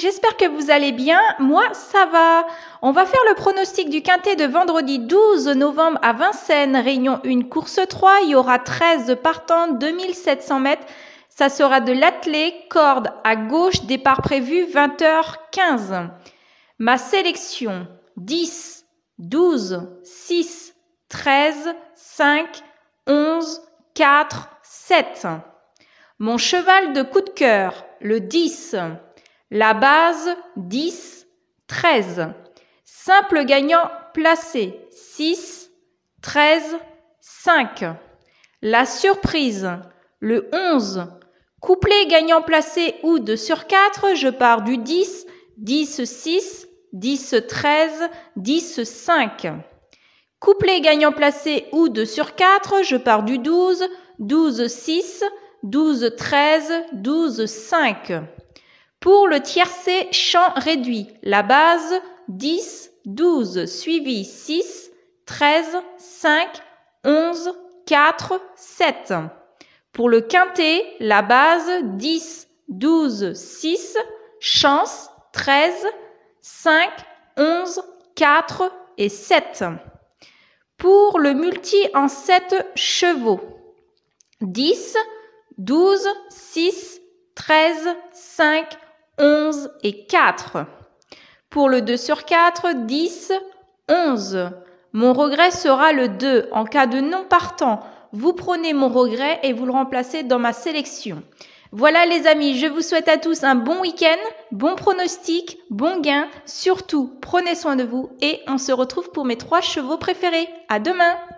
j'espère que vous allez bien. Moi, ça va. On va faire le pronostic du quintet de vendredi 12 novembre à Vincennes. Réunion 1, course 3. Il y aura 13 partants, 2700 mètres. Ça sera de l'attelé, corde à gauche, départ prévu 20h15. Ma sélection 10, 12, 6, 13, 5, 11, 4, 7. Mon cheval de coup de cœur, le 10. La base, 10, 13. Simple gagnant placé, 6, 13, 5. La surprise, le 11. Couplet gagnant placé oud sur 4, je pars du 10, 10, 6, 10, 13, 10, 5. Couplet gagnant placé oud sur 4, je pars du 12, 12, 6, 12, 13, 12, 5. Pour le tiercé champ réduit, la base 10, 12, suivi 6, 13, 5, 11, 4, 7. Pour le quintet, la base 10, 12, 6, chance 13, 5, 11, 4 et 7. Pour le multi en 7 chevaux, 10, 12, 6, 13, 5, 11 et 4. Pour le 2 sur 4, 10, 11. Mon regret sera le 2. En cas de non partant, vous prenez mon regret et vous le remplacez dans ma sélection. Voilà les amis, je vous souhaite à tous un bon week-end, bon pronostic, bon gain. Surtout, prenez soin de vous et on se retrouve pour mes 3 chevaux préférés. À demain!